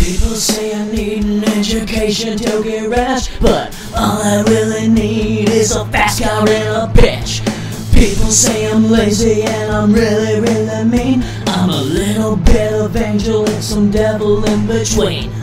People say I need an education to get rich, but all I really need is a fast car and a bitch. People say I'm lazy and I'm really, really mean. I'm a little bit of angel and some devil in between.